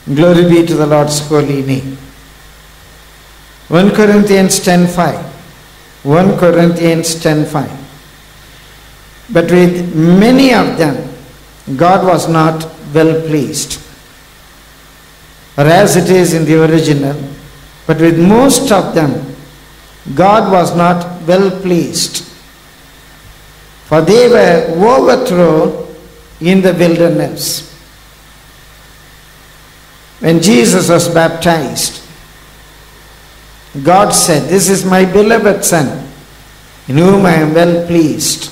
Glory be to the Lord's holy name. 1 Corinthians 10:5. 1 Corinthians 10:5. But with many of them, God was not well pleased. Or as it is in the original, but with most of them, God was not well pleased. For they were overthrown in the wilderness. When Jesus was baptized, God said, "This is my beloved Son, in whom I am well pleased."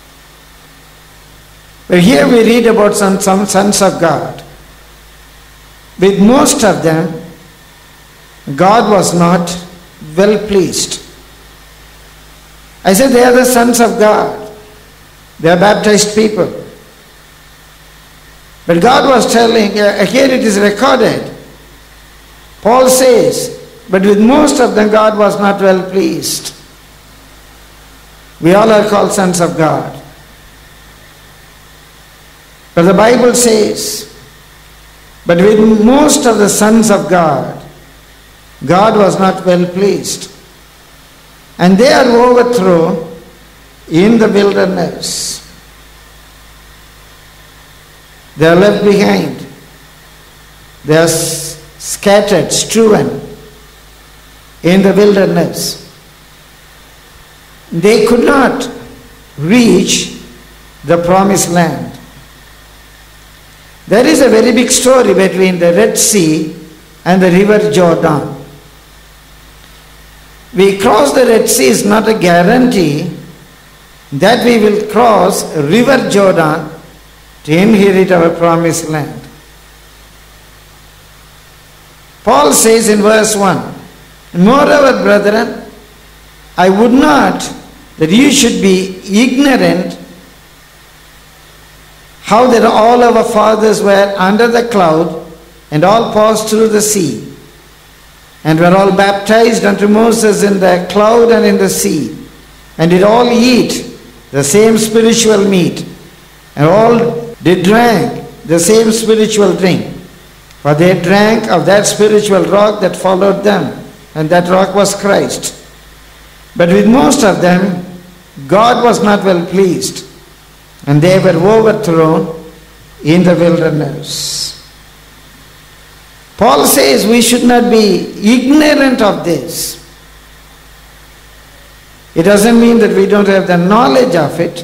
But here we read about some sons of God. With most of them, God was not well pleased. I said they are the sons of God. They are baptized people. But God was telling, here it is recorded. Paul says, but with most of them God was not well pleased. We all are called sons of God. But the Bible says, but with most of the sons of God, God was not well pleased. And they are overthrown in the wilderness. They are left behind. They are scattered, strewn in the wilderness. They could not reach the promised land. There is a very big story between the Red Sea and the river Jordan. We cross the Red Sea is not a guarantee that we will cross river Jordan to inherit our promised land. Paul says in verse 1, "Moreover, brethren, I would not that you should be ignorant how that all our fathers were under the cloud and all passed through the sea, and were all baptized unto Moses in the cloud and in the sea, and did all eat the same spiritual meat, and all did drink the same spiritual drink. For they drank of that spiritual rock that followed them, and that rock was Christ. But with most of them, God was not well pleased, and they were overthrown in the wilderness." Paul says we should not be ignorant of this. It doesn't mean that we don't have the knowledge of it,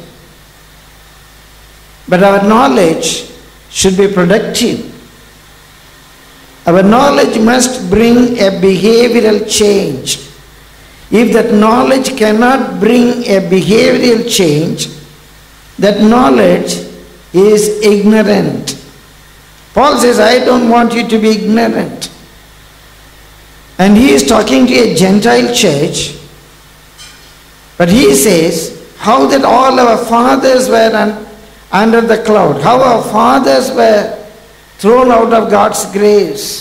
but our knowledge should be productive. Our knowledge must bring a behavioral change. If that knowledge cannot bring a behavioral change, that knowledge is ignorant. Paul says, I don't want you to be ignorant. And he is talking to a Gentile church, but he says, how that all our fathers were under the cloud, how our fathers were thrown out of God's grace,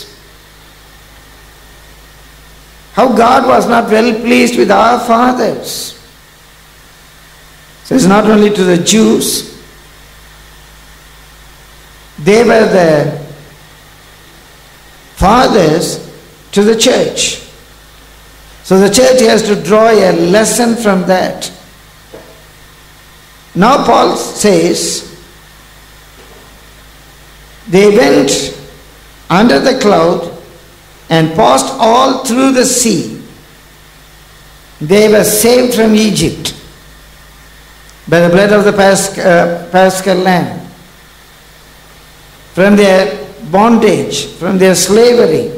how God was not well pleased with our fathers. So it's not only to the Jews, they were the fathers to the church. So the church has to draw a lesson from that. Now Paul says, they went under the cloud and passed all through the sea. They were saved from Egypt by the blood of the Paschal Lamb, from their bondage, from their slavery.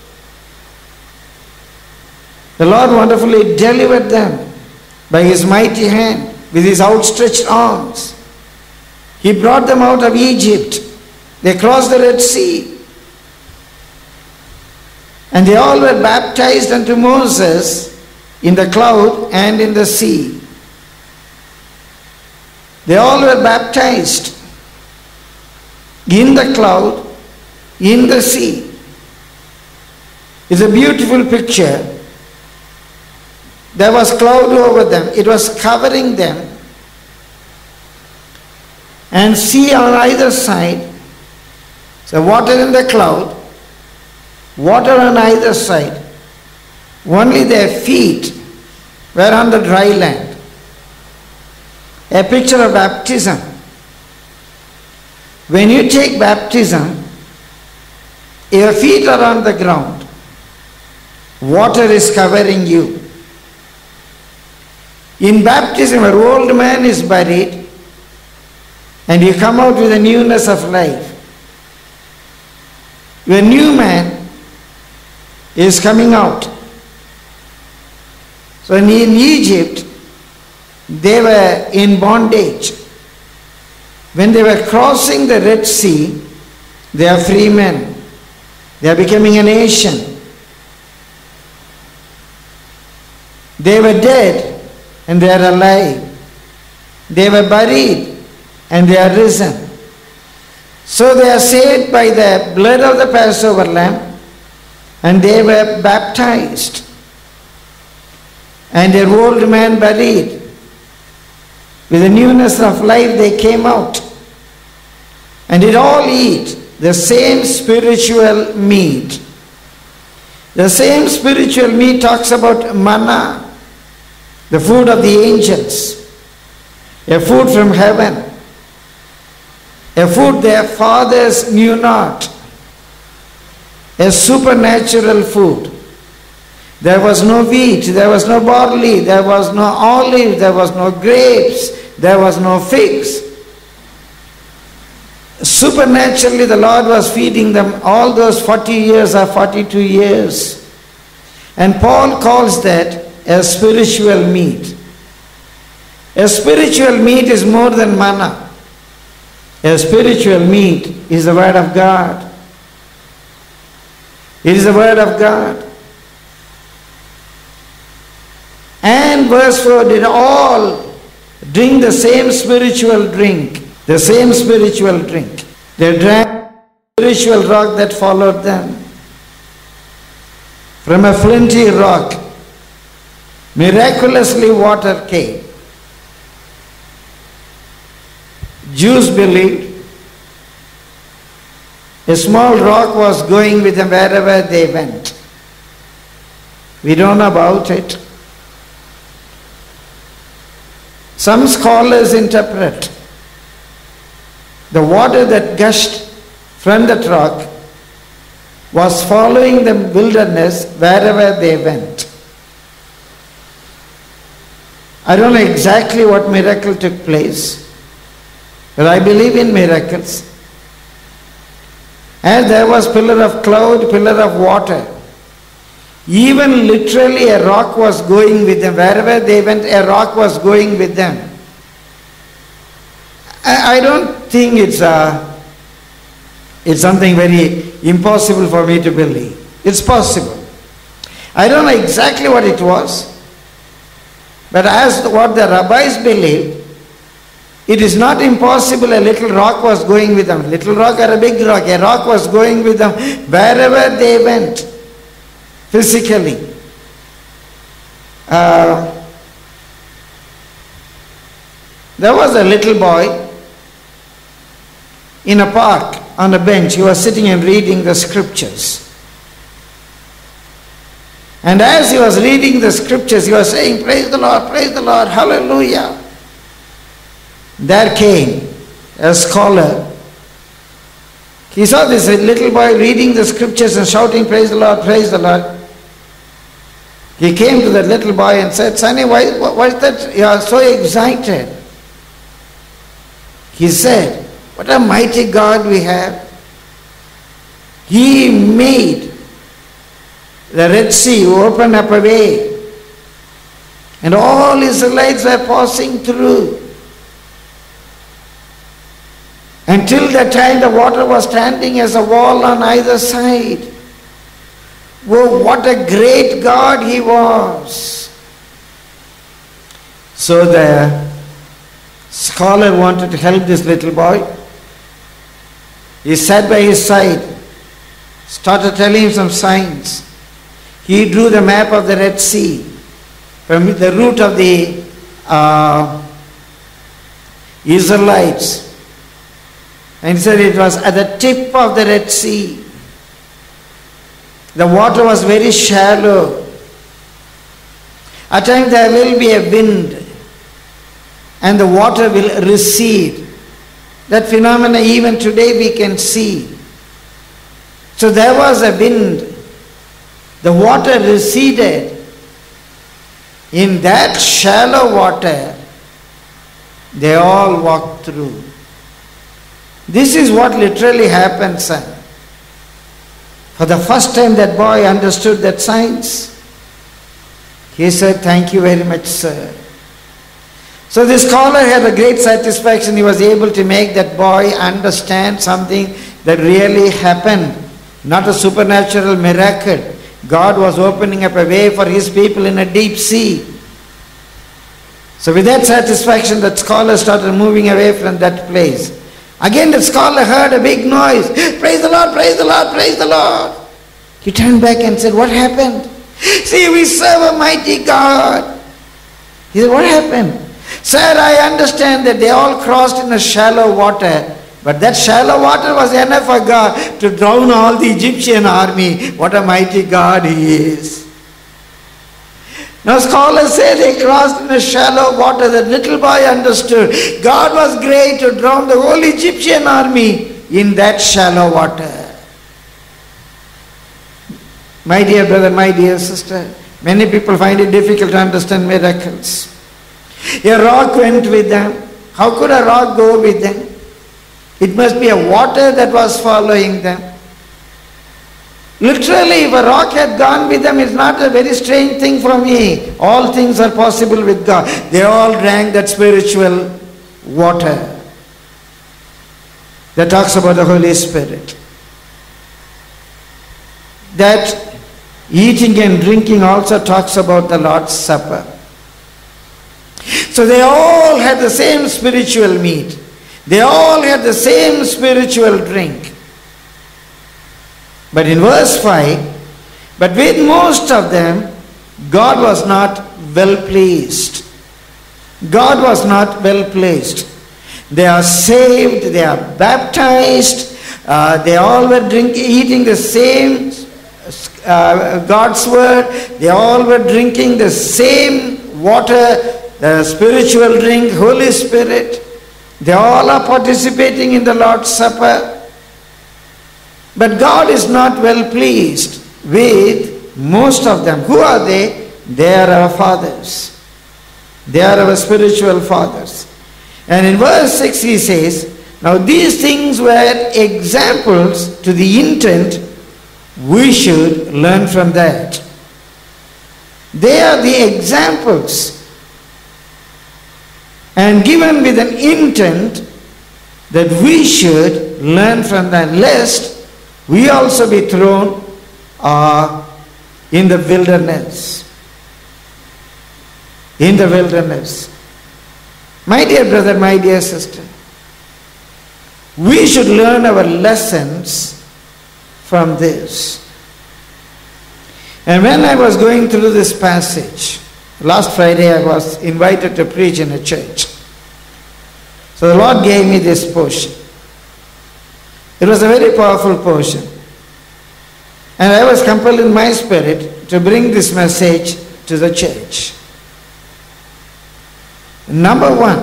The Lord wonderfully delivered them by His mighty hand, with His outstretched arms. He brought them out of Egypt. They crossed the Red Sea. And they all were baptized unto Moses in the cloud and in the sea. They all were baptized in the cloud, in the sea. It's a beautiful picture. There was cloud over them. It was covering them. And sea on either side. So water in the cloud, water on either side. Only their feet were on the dry land. A picture of baptism. When you take baptism, your feet are on the ground. Water is covering you. In baptism, an old man is buried and you come out with a newness of life. Your new man is coming out. So in Egypt, they were in bondage. When they were crossing the Red Sea, they are free men. They are becoming a nation. They were dead and they are alive. They were buried and they are risen. So they are saved by the blood of the Passover lamb, and they were baptized. And their old man buried. With the newness of life they came out. And did all eat the same spiritual meat. The same spiritual meat talks about manna, the food of the angels, a food from heaven, a food their fathers knew not, a supernatural food. There was no wheat, there was no barley, there was no olive, there was no grapes, there was no figs. Supernaturally, the Lord was feeding them all those 40 years or 42 years. And Paul calls that a spiritual meat. A spiritual meat is more than manna. A spiritual meat is the Word of God. It is the Word of God. And verse 4, did all drink the same spiritual drink. The same spiritual drink. They drank the spiritual rock that followed them. From a flinty rock, miraculously water came. Jews believed a small rock was going with them wherever they went. We don't know about it. Some scholars interpret the water that gushed from that rock was following the wilderness wherever they went. I don't know exactly what miracle took place, but I believe in miracles. And there was pillar of cloud, pillar of water. Even literally a rock was going with them. Wherever they went, a rock was going with them. I don't think it's something very impossible for me to believe. It's possible. I don't know exactly what it was, but as what the rabbis believed, it is not impossible a little rock was going with them. Little rock or a big rock, a rock was going with them wherever they went, physically. There was a little boy in a park on a bench. He was sitting and reading the scriptures. And as he was reading the scriptures, he was saying, praise the Lord, hallelujah. There came a scholar. He saw this little boy reading the scriptures and shouting, praise the Lord, praise the Lord. He came to that little boy and said, Sonny, why is that you are so excited? He said, what a mighty God we have. He made the Red Sea open up a way, and all Israelites were passing through. Until that time the water was standing as a wall on either side. Whoa, what a great God he was. So the scholar wanted to help this little boy. He sat by his side, started telling him some signs. He drew the map of the Red Sea from the route of the Israelites. And he said it was at the tip of the Red Sea. The water was very shallow. At times there will be a wind and the water will recede. That phenomena even today we can see. So there was a wind. The water receded. In that shallow water, they all walked through. This is what literally happened, son. For the first time that boy understood that science. He said, "Thank you very much, sir." So the scholar had a great satisfaction. He was able to make that boy understand something that really happened. Not a supernatural miracle. God was opening up a way for his people in a deep sea. So with that satisfaction, that scholar started moving away from that place. Again the scholar heard a big noise. "Praise the Lord, praise the Lord, praise the Lord." He turned back and said, "What happened?" "See, we serve a mighty God." He said, "What happened?" "Sir, I understand that they all crossed in a shallow water. But that shallow water was enough for God to drown all the Egyptian army. What a mighty God he is." Now scholars say they crossed in a shallow water. That little boy understood. God was great to drown the whole Egyptian army in that shallow water. My dear brother, my dear sister, many people find it difficult to understand miracles. A rock went with them. How could a rock go with them? It must be a water that was following them. Literally, if a rock had gone with them, it's not a very strange thing for me. All things are possible with God. They all drank that spiritual water that talks about the Holy Spirit. That eating and drinking also talks about the Lord's Supper. So they all had the same spiritual meat. They all had the same spiritual drink. But in verse 5, but with most of them, God was not well pleased. God was not well pleased. They are saved, they are baptized, they all were eating the same God's word, they all were drinking the same water, the spiritual drink, Holy Spirit. They all are participating in the Lord's Supper. But God is not well pleased with most of them. Who are they? They are our fathers. They are our spiritual fathers. And in verse 6 he says, "Now these things were examples to the intent we should learn from that." They are the examples and given with an intent that we should learn from that, lest we also be thrown in the wilderness. In the wilderness. My dear brother, my dear sister, we should learn our lessons from this. And when I was going through this passage, last Friday I was invited to preach in a church. So the Lord gave me this portion. It was a very powerful portion. And I was compelled in my spirit to bring this message to the church. Number 1,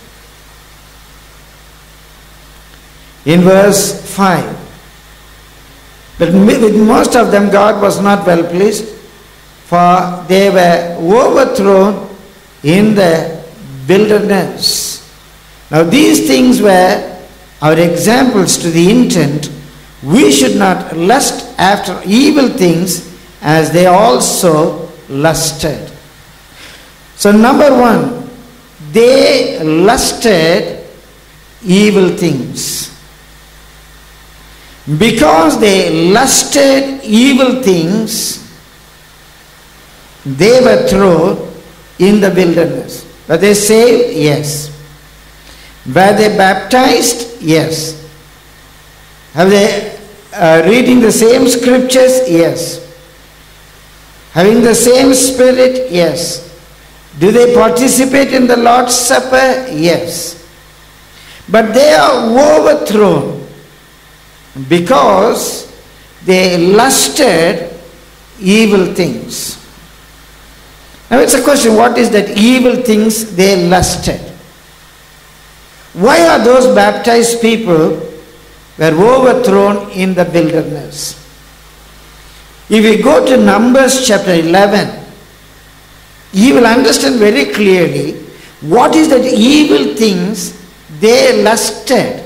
in verse 5. But with most of them God was not well pleased, for they were overthrown in the wilderness. Now these things were our examples to the intent we should not lust after evil things as they also lusted. So number 1, they lusted evil things. Because they lusted evil things, they were thrown in the wilderness. Were they saved? Yes. Were they baptized? Yes. Have they reading the same scriptures? Yes. Having the same spirit? Yes. Do they participate in the Lord's Supper? Yes. But they are overthrown because they lusted evil things. Now it's a question, what is that evil things they lusted? Why are those baptized people were overthrown in the wilderness? If we go to Numbers chapter 11, you will understand very clearly what is that evil things they lusted.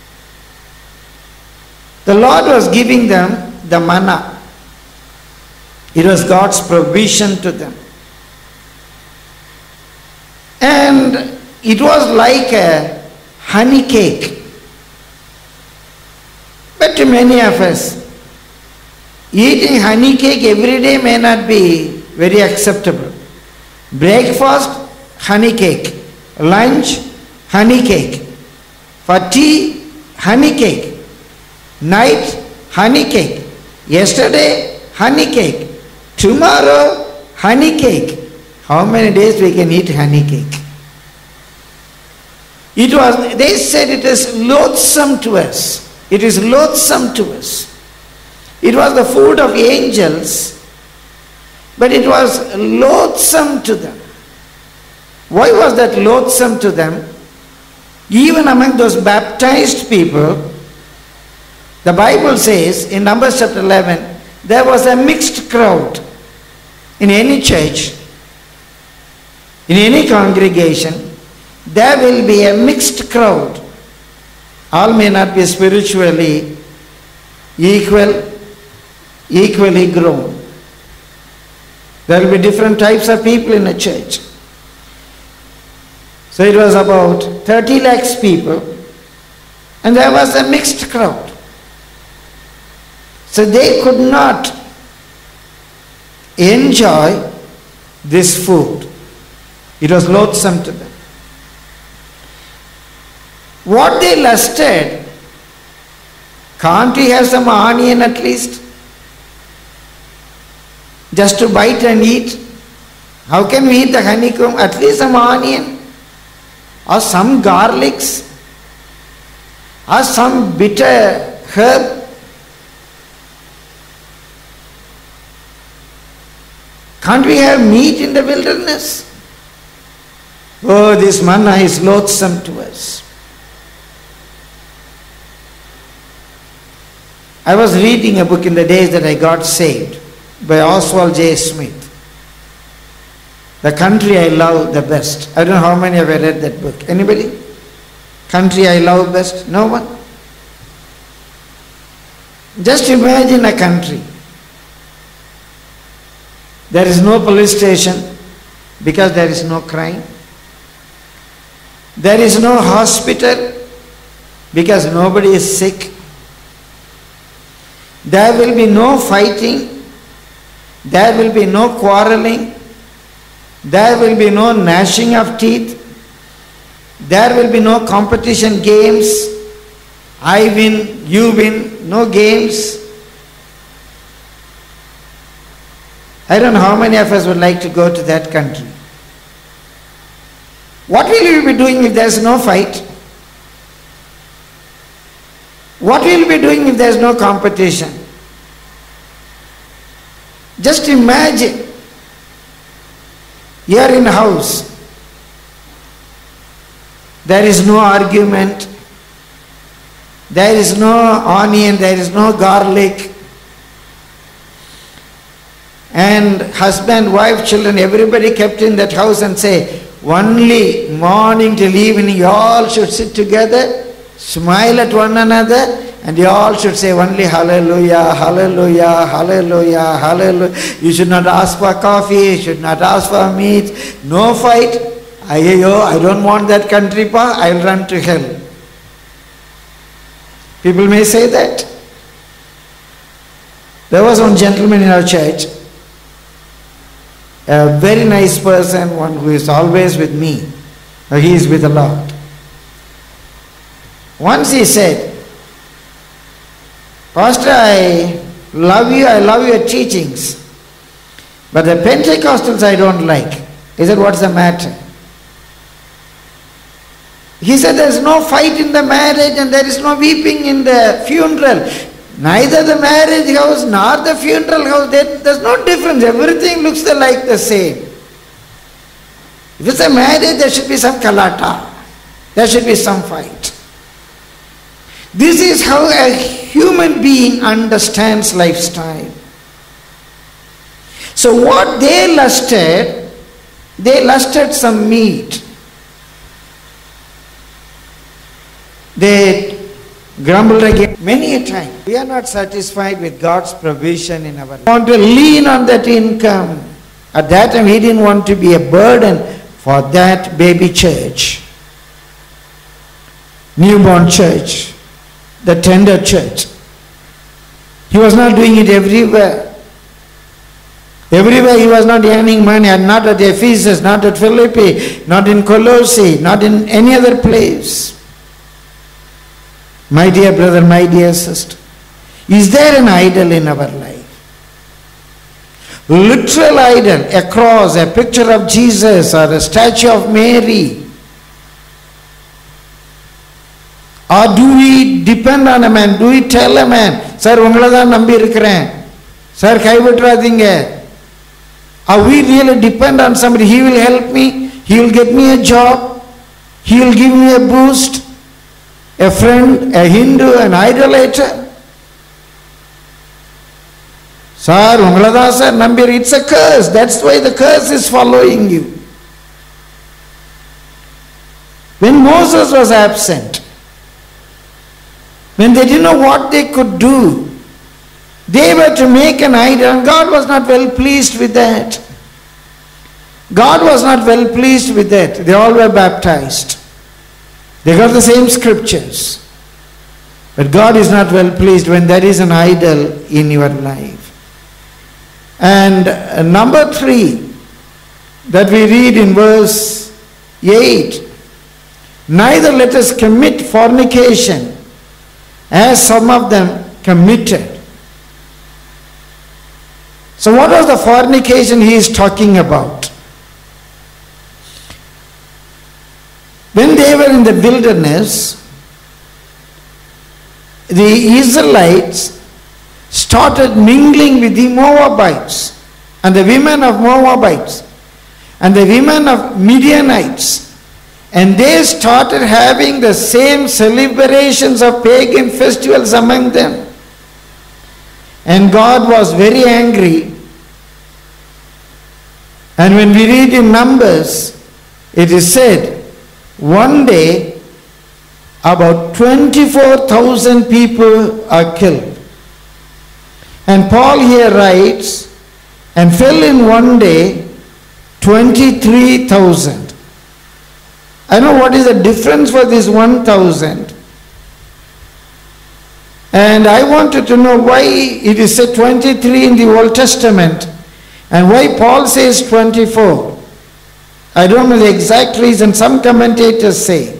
The Lord was giving them the manna. It was God's provision to them. And it was like a honey cake. But to many of us, eating honey cake every day may not be very acceptable. Breakfast, honey cake. Lunch, honey cake. For tea, honey cake. Night, honey cake. Yesterday, honey cake. Tomorrow, honey cake. How many days we can eat honey cake? They said it is loathsome to us. It is loathsome to us. It was the food of angels, but it was loathsome to them. Why was that loathsome to them? Even among those baptized people, the Bible says in Numbers chapter 11, there was a mixed crowd. In any church, in any congregation, there will be a mixed crowd. All may not be spiritually equally grown. There will be different types of people in a church. So it was about 30 lakhs people, and there was a mixed crowd. So they could not enjoy this food. It was loathsome to them. What they lusted, can't we have some onion at least? Just to bite and eat? How can we eat the honeycomb? At least some onion, or some garlics, or some bitter herb. Can't we have meat in the wilderness? Oh, this manna is loathsome to us. I was reading a book in the days that I got saved by Oswald J. Smith. The Country I Love the Best. I don't know how many have read that book. Anybody? Country I Love Best? No one? Just imagine a country. There is no police station because there is no crime. There is no hospital because nobody is sick. There will be no fighting. There will be no quarreling. There will be no gnashing of teeth. There will be no competition games. I win, you win. No games. I don't know how many of us would like to go to that country. What will you be doing if there is no fight? What will you be doing if there is no competition? Just imagine, you are in a house. There is no argument. There is no onion. There is no garlic. And husband, wife, children, everybody kept in that house and say, only morning till evening you all should sit together, smile at one another, and you all should say only hallelujah, hallelujah, hallelujah, hallelujah. You should not ask for coffee, you should not ask for meat, no fight. I don't want that country, pa, I will run to hell. People may say that. There was one gentleman in our church, a very nice person, one who is always with me. He is with the Lord. Once he said, Pastor, I love your teachings, but the Pentecostals I don't like. He said, what's the matter? He said, there is no fight in the marriage and there is no weeping in the funeral. Neither the marriage house nor the funeral house, there's no difference. Everything looks like the same. If it's a marriage, there should be some kalata. There should be some fight. This is how a human being understands lifestyle. So what they lusted some meat. They grumbled again many a time. We are not satisfied with God's provision in our life. We want to lean on that income. At that time, he didn't want to be a burden for that baby church, newborn church, the tender church. He was not doing it everywhere. Everywhere he was not earning money, and not at Ephesus, not at Philippi, not in Colossae, not in any other place. My dear brother, my dear sister, is there an idol in our life? Literal idol, a cross, a picture of Jesus, or a statue of Mary? Or do we depend on a man? Do we tell a man, Sir, ungala dhaan nambi irukren. Sir, kai vitradinga. Are we really depend on somebody? He will help me. He will get me a job. He will give me a boost. A friend, a Hindu, an idolater. Sir, ungalada sir, nambir, it's a curse. That's why the curse is following you. When Moses was absent, when they didn't know what they could do, they were to make an idol, and God was not well pleased with that. God was not well pleased with that. They all were baptized. They got the same scriptures. But God is not well pleased when there is an idol in your life. And number 3 that we read in verse 8, neither let us commit fornication as some of them committed. So what was the fornication he is talking about? When they were in the wilderness, the Israelites started mingling with the Moabites and the women of Moabites and the women of Midianites, and they started having the same celebrations of pagan festivals among them. And God was very angry. And when we read in Numbers, it is said, one day about 24,000 people are killed. And Paul here writes, and fell in one day 23,000. I know what is the difference for this 1,000. And I wanted to know why it is said 23 in the Old Testament and why Paul says 24. I don't know the exact reason. Some commentators say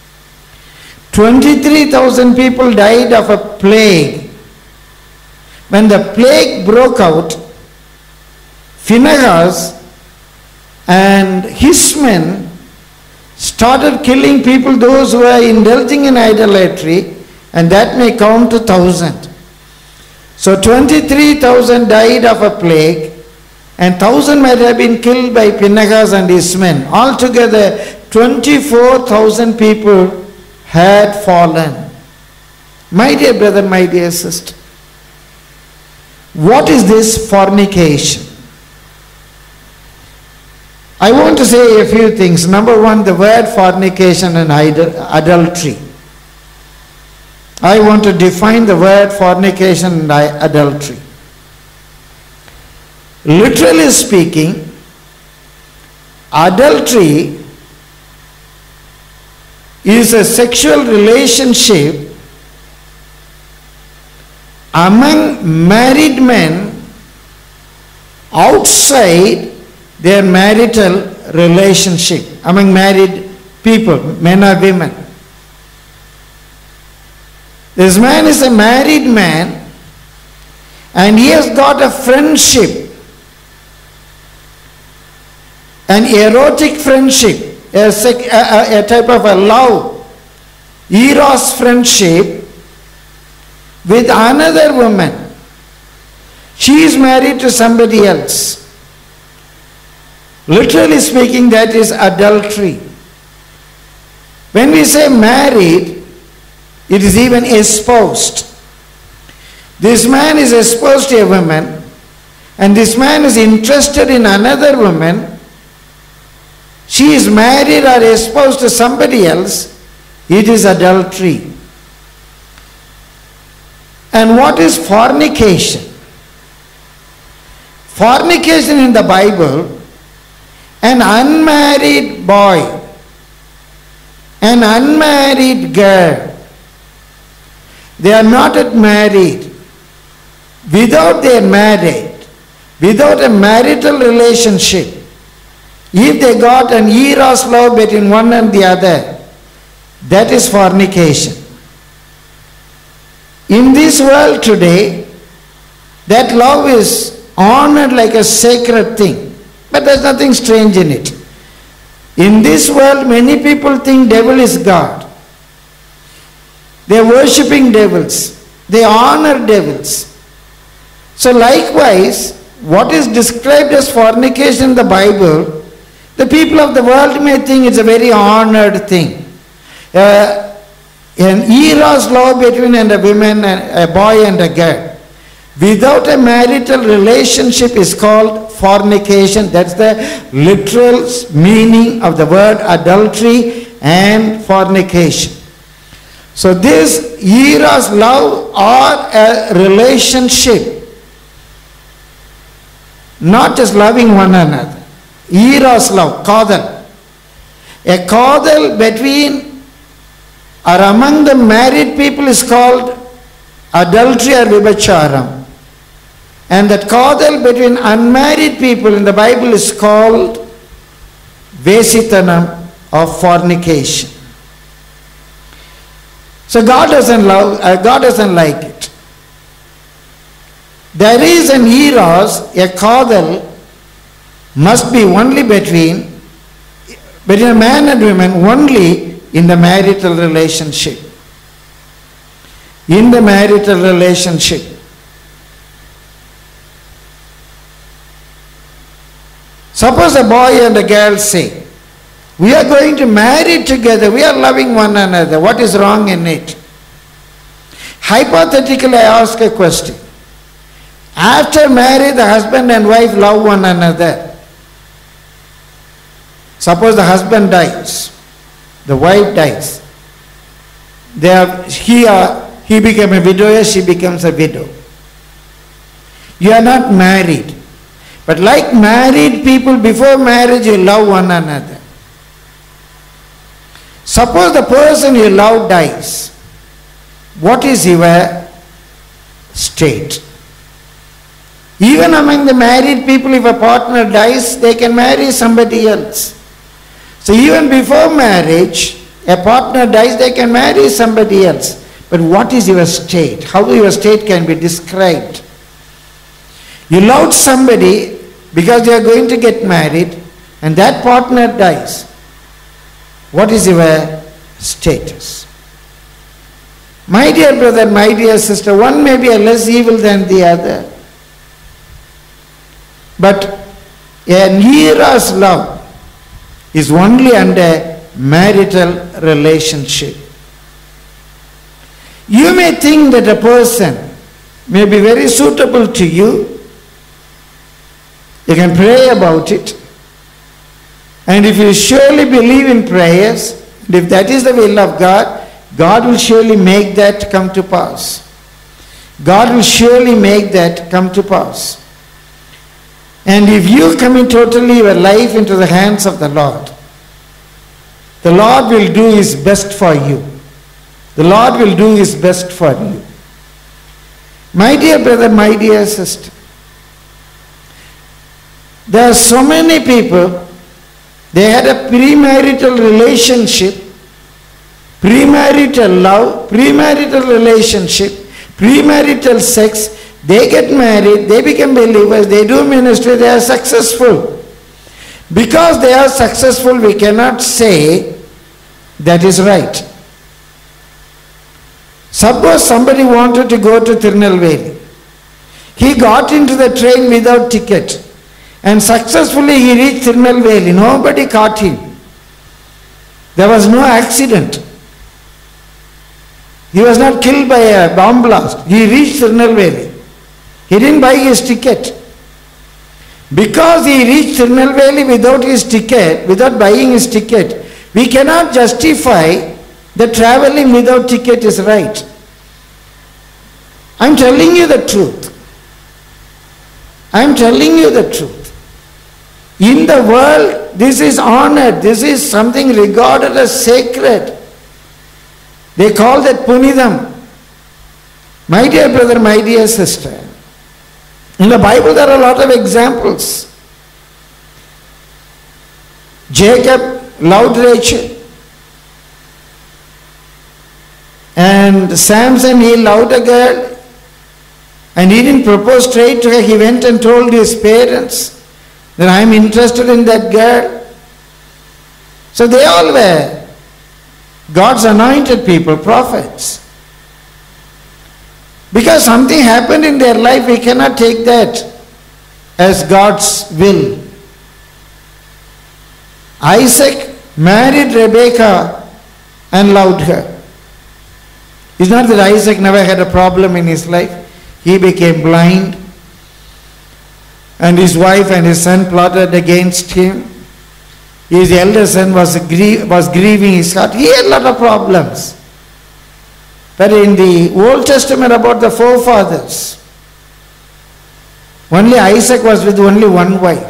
23,000 people died of a plague. When the plague broke out, Phinehas and his men started killing people, those who were indulging in idolatry, and that may count to 1,000. So 23,000 died of a plague, and 1,000 might have been killed by Phinehas and his men. Altogether, 24,000 people had fallen. My dear brother, my dear sister, what is this fornication? I want to say a few things. Number 1, the word fornication and adultery. I want to define the word fornication and adultery. Literally speaking, adultery is a sexual relationship among married men outside their marital relationship, among married people, men or women. This man is a married man and he has got a friendship, an erotic friendship, a type of a love, eros friendship with another woman. She is married to somebody else. Literally speaking, that is adultery. When we say married, it is even espoused. This man is espoused to a woman, and this man is interested in another woman. She is married or espoused to somebody else. It is adultery. And what is fornication? Fornication in the Bible, an unmarried boy, an unmarried girl, they are not yet married. Without their marriage, without a marital relationship, if they got an eros love between one and the other, that is fornication. In this world today, that love is honored like a sacred thing. But there's nothing strange in it. In this world, many people think devil is God. They are worshipping devils. They honor devils. So likewise, what is described as fornication in the Bible, the people of the world may think it's a very honored thing. An eros love between a woman, a boy and a girl, without a marital relationship is called fornication. That's the literal meaning of the word adultery and fornication. So this eros love or a relationship, not just loving one another. Eros love, kadal. A kadal between or among the married people is called adultery or vibhacharam. And that kadal between unmarried people in the Bible is called vesitanam, of fornication. So God doesn't like it. There is an eros, a kadal must be only between a man and woman, only in the marital relationship. In the marital relationship. Suppose a boy and a girl say, we are going to marry together, we are loving one another. What is wrong in it? Hypothetically, I ask a question. After marriage, the husband and wife love one another. Suppose the husband dies, the wife dies. He became a widower, she becomes a widow. You are not married. But like married people, before marriage you love one another. Suppose the person you love dies. What is your state? Even among the married people, if a partner dies, they can marry somebody else. So even before marriage, a partner dies, they can marry somebody else. But what is your state? How your state can be described? You loved somebody because they are going to get married, and that partner dies. What is your status? My dear brother, my dear sister, one may be a less evil than the other. But an eros love is only under marital relationship. You may think that a person may be very suitable to you. You can pray about it. And if you surely believe in prayers, and if that is the will of God, God will surely make that come to pass. God will surely make that come to pass. And if you commit totally your life into the hands of the Lord will do His best for you. The Lord will do His best for you. My dear brother, my dear sister, there are so many people, they had a premarital relationship, premarital love, premarital relationship, premarital sex. They get married, they become believers, they do ministry, they are successful. Because they are successful, we cannot say that is right. Suppose somebody wanted to go to Tirunelveli. He got into the train without ticket and successfully he reached Tirunelveli. Nobody caught him. There was no accident. He was not killed by a bomb blast. He reached Tirunelveli. He didn't buy his ticket. Because he reached Tirunelveli without his ticket, without buying his ticket, we cannot justify that traveling without ticket is right. I am telling you the truth. I am telling you the truth. In the world, this is honored. This is something regarded as sacred. They call that Punidam. My dear brother, my dear sister, in the Bible there are a lot of examples. Jacob loved Rachel. And Samson, he loved a girl. And he didn't propose straight to her. He went and told his parents that I am interested in that girl. So they all were God's anointed people, prophets. Because something happened in their life, we cannot take that as God's will. Isaac married Rebekah and loved her. It's not that Isaac never had a problem in his life. He became blind, and his wife and his son plotted against him. His elder son was grieving his heart. He had a lot of problems. But in the Old Testament about the forefathers, only Isaac was with only one wife.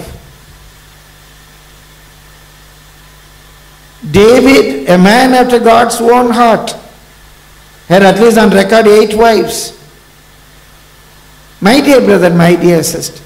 David, a man after God's own heart, had at least on record 8 wives. My dear brother, my dear sister,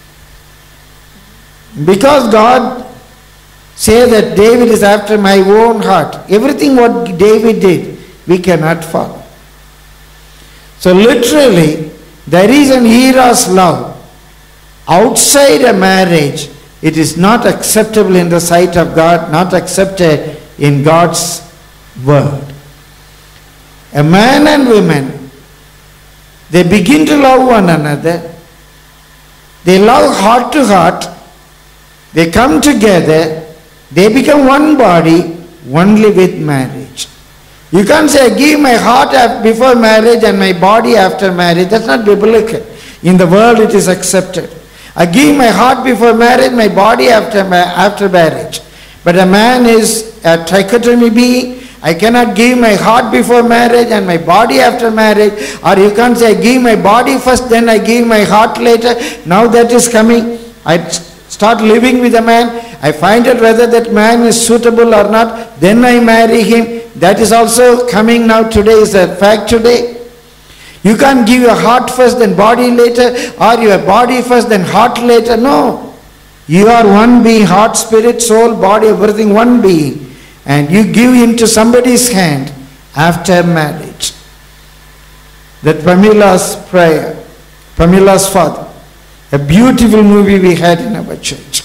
because God says that David is after my own heart, everything what David did, we cannot follow. So literally, there is an eros love. Outside a marriage, it is not acceptable in the sight of God, not accepted in God's word. A man and woman, they begin to love one another. They love heart to heart. They come together. They become one body only with marriage. You can't say, I give my heart before marriage and my body after marriage. That's not biblical. In the world it is accepted. I give my heart before marriage, my body after marriage. But a man is a trichotomy being. I cannot give my heart before marriage and my body after marriage. Or you can't say, I give my body first, then I give my heart later. Now that is coming. I start living with a man. I find out whether that man is suitable or not. Then I marry him. That is also coming now. Today is a fact today. You can't give your heart first, then body later. Or your body first, then heart later. No. You are one being, heart, spirit, soul, body, everything one being. And you give into somebody's hand after marriage. That Pamila's prayer, Pamila's father, a beautiful movie we had in our church.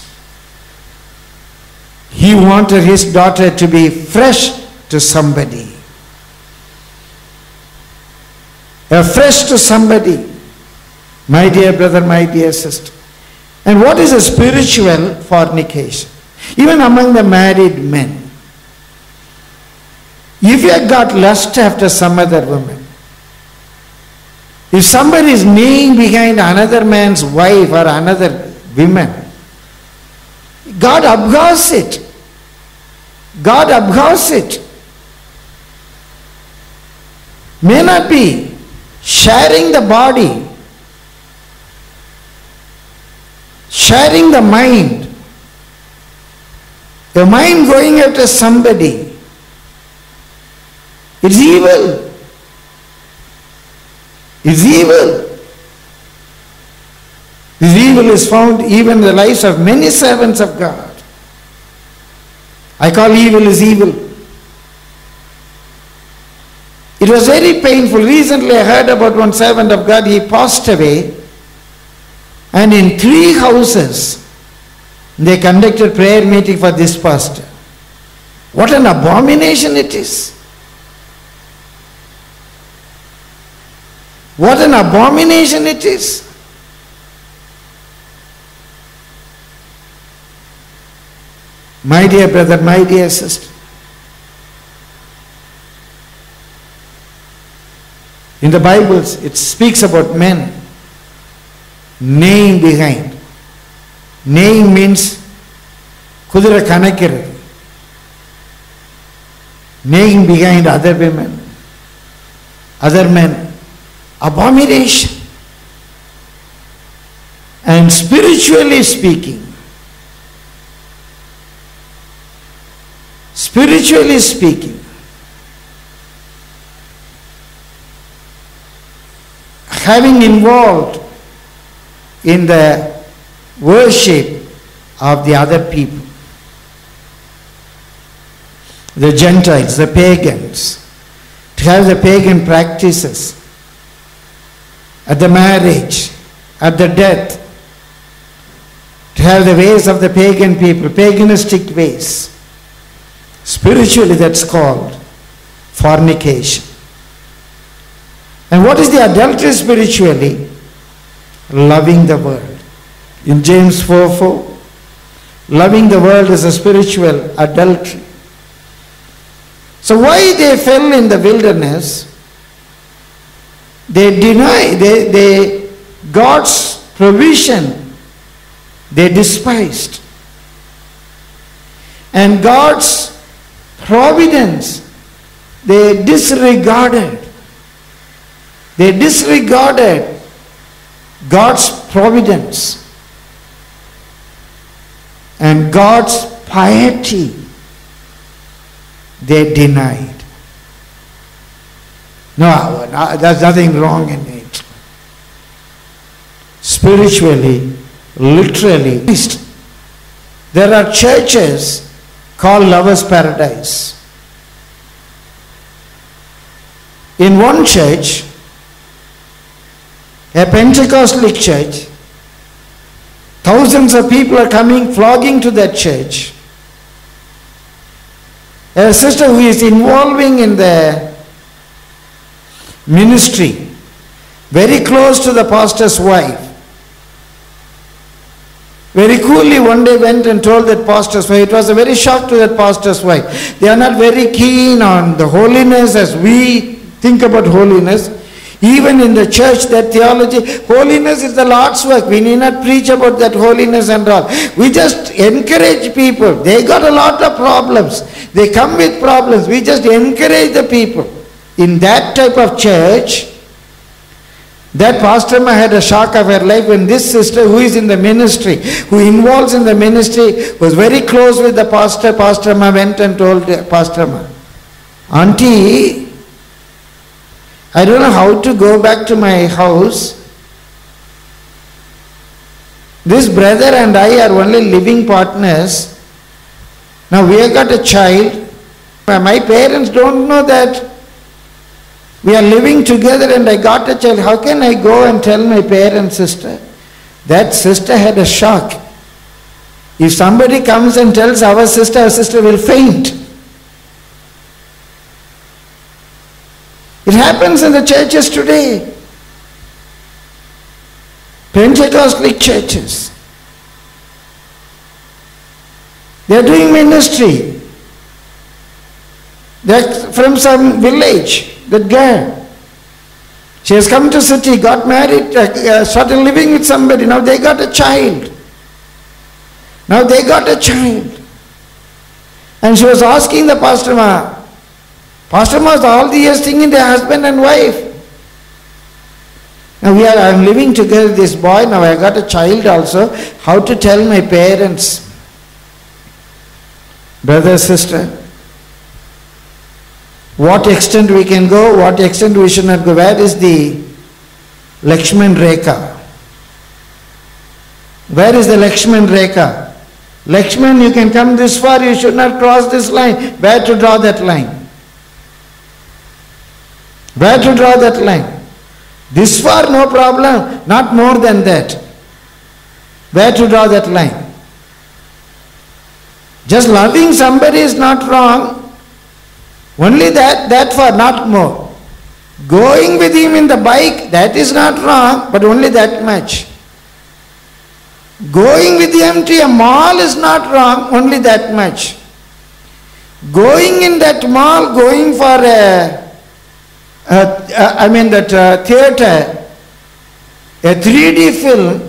He wanted his daughter to be fresh to somebody. Fresh to somebody. My dear brother, my dear sister. And what is a spiritual fornication? Even among the married men. If you have got lust after some other woman, if somebody is kneeling behind another man's wife or another woman, God abhors it. God abhors it. May not be sharing the body, sharing the mind. The mind going after somebody. It's evil. It's evil. This evil is found even in the lives of many servants of God. I call evil as evil. It was very painful. Recently I heard about one servant of God. He passed away. And in 3 houses, they conducted prayer meeting for this pastor. What an abomination it is. What an abomination it is. My dear brother, my dear sister, in the Bible it speaks about men neighing behind. Neighing means kudura kanakkirathu. Neighing behind other women, other men. Abomination. And spiritually speaking, having involved in the worship of the other people, the Gentiles, the pagans, to have the pagan practices at the marriage, at the death, to have the ways of the pagan people, paganistic ways. Spiritually, that's called fornication. And what is the adultery spiritually? Loving the world. In James 4:4, loving the world is a spiritual adultery. So why they fell in the wilderness? They deny God's provision. They despised. And God's providence, they disregarded. They disregarded God's providence and God's piety. They denied. No, there's nothing wrong in it. Spiritually, literally, there are churches called Lovers Paradise. In one church, a Pentecostal church, thousands of people are coming, flocking to that church. A sister who is involving in the ministry, very close to the pastor's wife, very coolly one day went and told that pastor's wife. It was a very shock to that pastor's wife. They are not very keen on the holiness as we think about holiness. Even in the church, that theology, holiness is the Lord's work. We need not preach about that holiness and all. We just encourage people. They got a lot of problems. They come with problems. We just encourage the people. In that type of church, that pastor ma had a shock of her life when this sister who is in the ministry, who involves in the ministry, was very close with the pastor. Pastor ma went and told Pastor ma, Auntie, I don't know how to go back to my house. This brother and I are only living partners. Now we have got a child. My parents don't know that we are living together and I got a child. How can I go and tell my parents, sister? That sister had a shock. If somebody comes and tells our sister will faint. It happens in the churches today. Pentecostal churches. They are doing ministry. They are from some village, that girl. She has come to city, got married, started living with somebody. Now they got a child. And she was asking the pastor ma, Pastor ma, all the years thinking they're husband and wife. Now I'm living together with this boy, now I got a child also. How to tell my parents? Brother, sister, what extent we can go, what extent we should not go. Where is the Lakshman Rekha? Where is the Lakshman Rekha? Lakshman, you can come this far, you should not cross this line. Where to draw that line? Where to draw that line? This far, no problem, not more than that. Where to draw that line? Just loving somebody is not wrong. Only that far, not more. Going with him in the bike, that is not wrong, but only that much. Going with him to a mall is not wrong, only that much. Going in that mall, going for theater, a 3D film,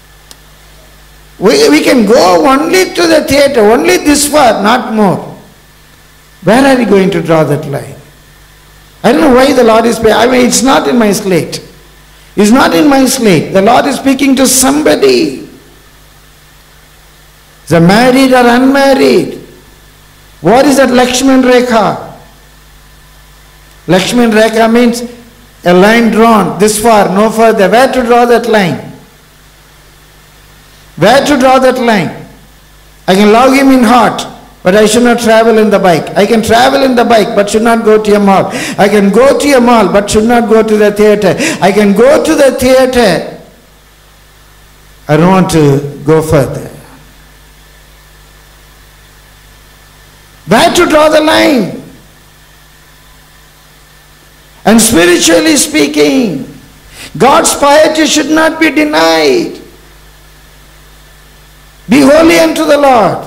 we can go only to the theater, only this far, not more. Where are we going to draw that line? I don't know why the Lord is speaking. I mean, it's not in my slate. It's not in my slate. The Lord is speaking to somebody. Is it married or unmarried? What is that Lakshman Rekha? Lakshman Rekha means a line drawn this far, no further. Where to draw that line? Where to draw that line? I can love him in heart, but I should not travel in the bike. I can travel in the bike, but should not go to a mall. I can go to a mall, but should not go to the theater. I can go to the theater. I don't want to go further. Where to draw the line? And spiritually speaking, God's piety should not be denied. Be holy unto the Lord.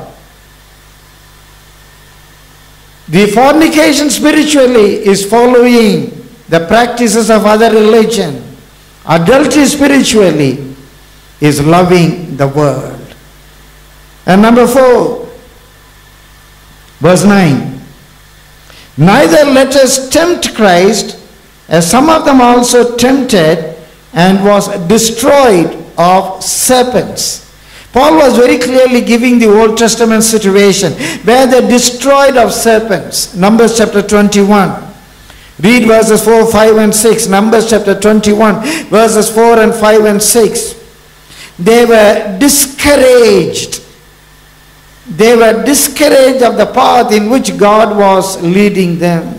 The fornication spiritually is following the practices of other religion. Adultery spiritually is loving the world. And number 4, verse 9. Neither let us tempt Christ, as some of them also tempted and was destroyed of serpents. Paul was very clearly giving the Old Testament situation where they destroyed of serpents. Numbers chapter 21. Read verses 4, 5 and 6. Numbers chapter 21 verses 4 and 5 and 6. They were discouraged. They were discouraged of the path in which God was leading them.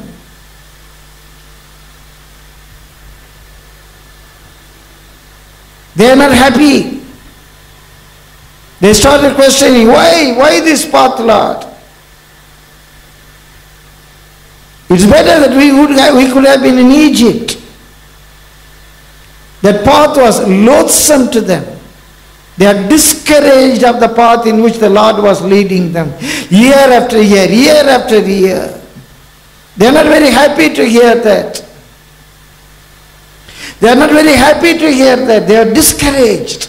They are not happy. They started questioning, why this path, Lord? It's better that we could have been in Egypt. That path was loathsome to them. They are discouraged of the path in which the Lord was leading them. Year after year, year after year. They are not very happy to hear that. They are not very happy to hear that. They are discouraged.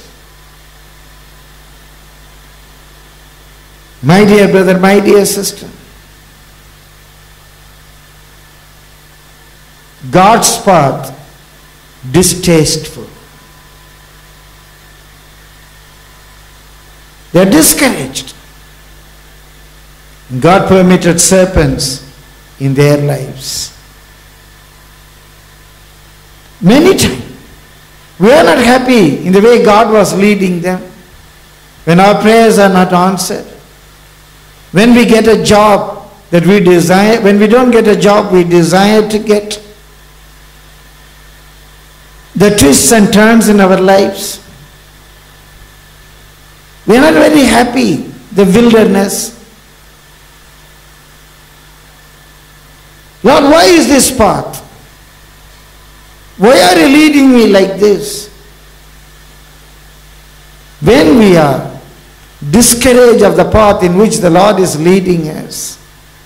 My dear brother, my dear sister, God's path, distasteful. They are discouraged. God permitted serpents in their lives. Many times, we are not happy in the way God was leading them. When our prayers are not answered. When we get a job that we desire, when we don't get a job we desire to get. The twists and turns in our lives. We are not very happy. The wilderness. Lord, why is this path? Why are you leading me like this? When we are discouraged of the path in which the Lord is leading us,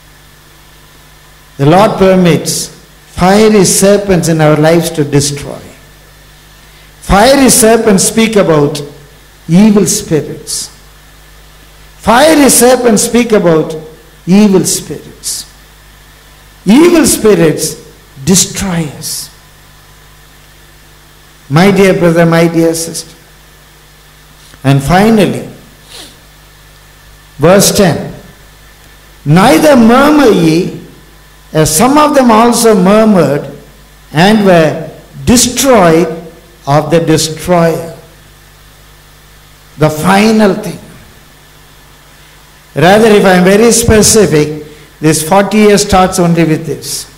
the Lord permits fiery serpents in our lives to destroy. Fiery serpents speak about evil spirits. Fiery serpents speak about evil spirits. Evil spirits destroy us. My dear brother, my dear sister. And finally, verse 10. Neither murmur ye, as some of them also murmured and were destroyed of the destroyer. The final thing. Rather, if I am very specific, this 40 years starts only with this.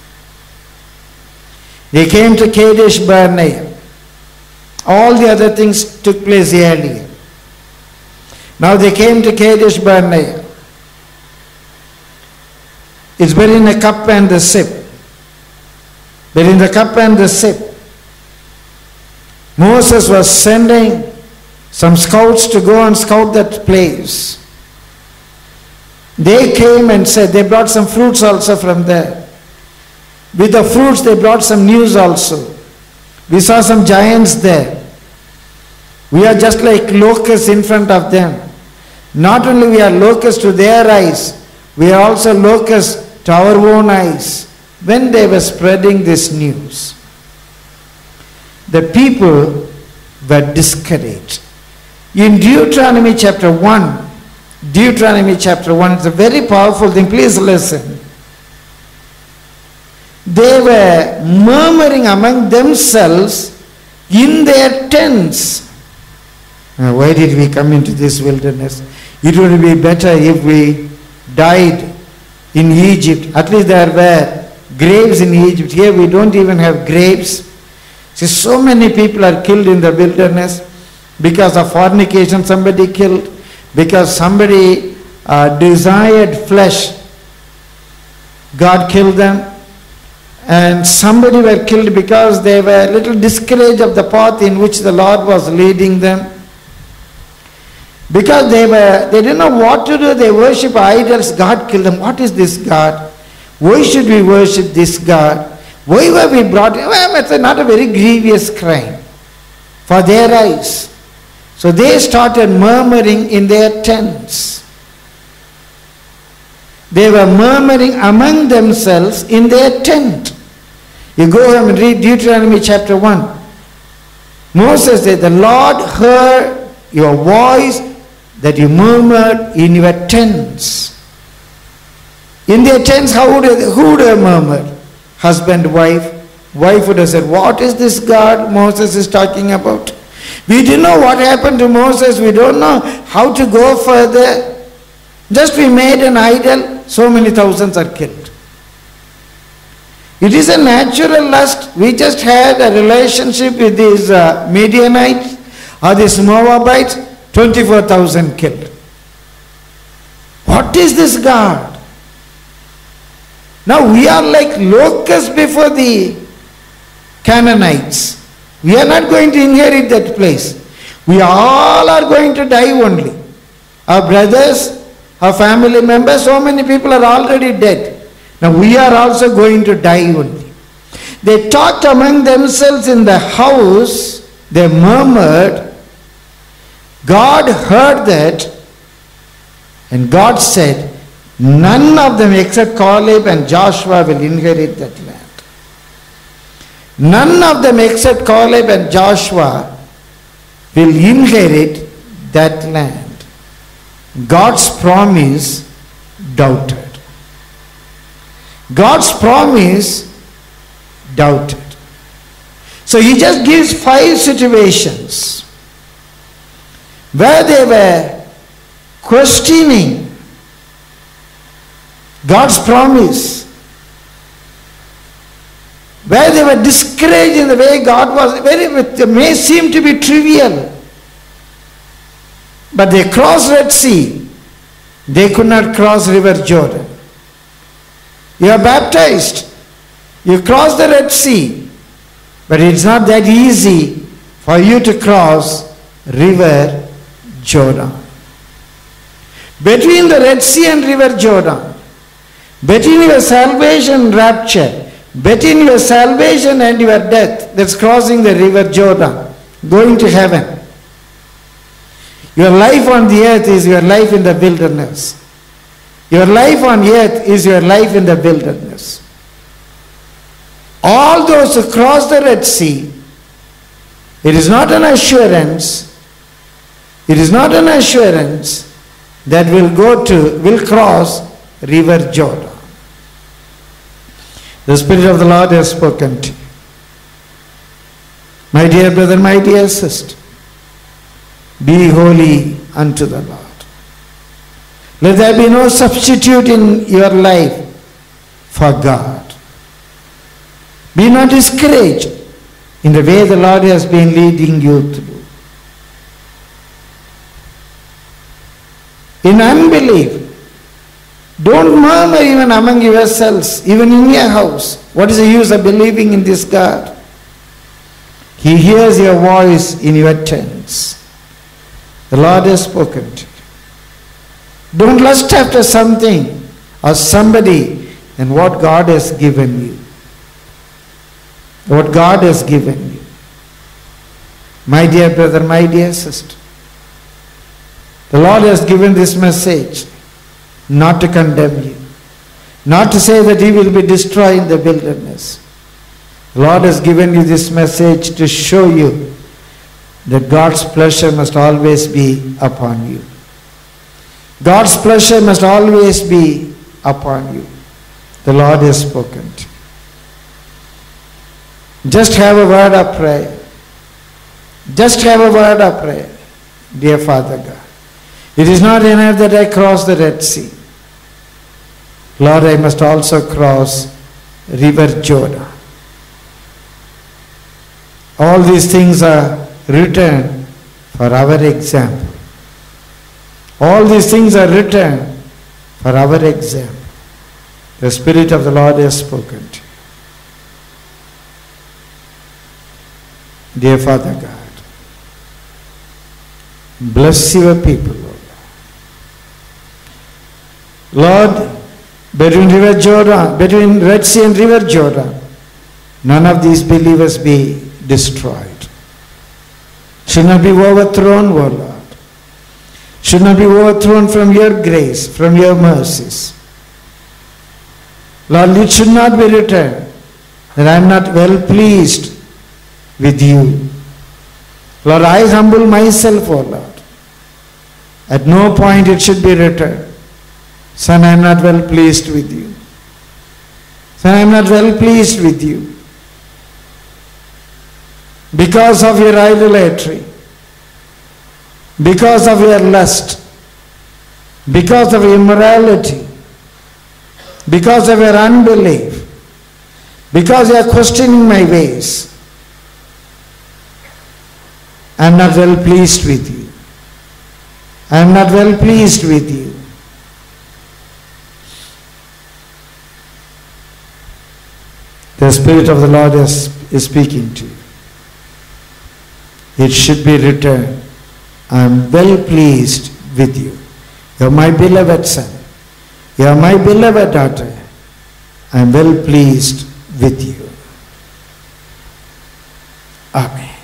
They came to Kadesh Barnea. All the other things took place earlier. Now they came to Kadesh Barnea. It's between a cup and a sip. between the cup and the sip. Moses was sending some scouts to go and scout that place. They came and said, they brought some fruits also from there. With the fruits they brought some news also. We saw some giants there. We are just like locusts in front of them. Not only we are locusts to their eyes, we are also locusts to our own eyes. When they were spreading this news, the people were discouraged. In Deuteronomy chapter 1, it's a very powerful thing. Please listen. They were murmuring among themselves in their tents. Now, why did we come into this wilderness? It would be better if we died in Egypt. At least there were graves in Egypt. Here we don't even have graves. See, so many people are killed in the wilderness because of fornication. Somebody killed because somebody desired flesh. God killed them. And somebody were killed because they were a little discouraged of the path in which the Lord was leading them. Because they didn't know what to do. They worship idols. God killed them. What is this God? Why should we worship this God? Why were we brought? Well, it's not a very grievous crime for their eyes. So they started murmuring in their tents. They were murmuring among themselves in their tent. You go home and read Deuteronomy chapter 1. Moses said, the Lord heard your voice that you murmured in your tents. In their tents, who would have murmured? Husband, wife. Wife would have said, what is this God Moses is talking about? We didn't know what happened to Moses. We don't know how to go further. Just we made an idol, so many thousands are killed. It is a natural lust. We just had a relationship with these Midianites or these Moabites, 24,000 killed. What is this God? Now we are like locusts before the Canaanites. We are not going to inherit that place. We all are going to die only. Our brothers, our family members, so many people are already dead. Now we are also going to die only. They talked among themselves in the house. They murmured. God heard that, and God said, none of them except Caleb and Joshua will inherit that land. None of them except Caleb and Joshua will inherit that land. God's promise doubted. God's promise doubted. So he just gives 5 situations where they were questioning God's promise, where they were discouraged in the way God was. It may seem to be trivial, but they crossed Red Sea. They could not cross River Jordan. You are baptized. You cross the Red Sea, but it's not that easy for you to cross River Jordan. Between the Red Sea and River Jordan, between your salvation and rapture, between your salvation and your death, that's crossing the River Jordan, going to heaven. Your life on the earth is your life in the wilderness. Your life on earth is your life in the wilderness. All those who cross the Red Sea, it is not an assurance, that will cross River Jordan. The Spirit of the Lord has spoken to you. My dear brother, my dear sister, be holy unto the Lord. Let there be no substitute in your life for God. Be not discouraged in the way the Lord has been leading you through. In unbelief, don't murmur even among yourselves, even in your house. What is the use of believing in this God? He hears your voice in your tongues. The Lord has spoken to you. Don't lust after something or somebody and what God has given you. What God has given you. My dear brother, my dear sister, the Lord has given this message not to condemn you, not to say that He will be destroyed in the wilderness. The Lord has given you this message to show you that God's pleasure must always be upon you. God's pleasure must always be upon you. The Lord has spoken to you. Just have a word of prayer. Just have a word of prayer. Dear Father God, it is not enough that I cross the Red Sea. Lord, I must also cross River Jordan. All these things are written for our example. All these things are written for our example. The Spirit of the Lord has spoken to you. Dear Father God, bless your people, Lord. Lord, between River Jordan, between Red Sea and River Jordan, none of these believers be destroyed. Should not be overthrown, O Lord. Should not be overthrown from your grace, from your mercies. Lord, it should not be written that I am not well pleased with you. Lord, I humble myself, O Lord. At no point it should be written, Son, I am not well pleased with you. Son, I am not well pleased with you. Because of your idolatry, because of your lust, because of your immorality, because of your unbelief, because you are questioning my ways, I am not well pleased with you. I am not well pleased with you. The Spirit of the Lord is speaking to you. It should be written, I am well pleased with you. You are my beloved son. You are my beloved daughter. I am well pleased with you. Amen.